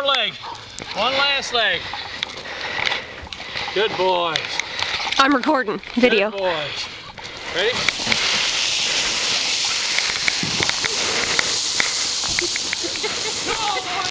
more leg. One last leg. Good boys. I'm recording video. Good boys. Ready? Come on.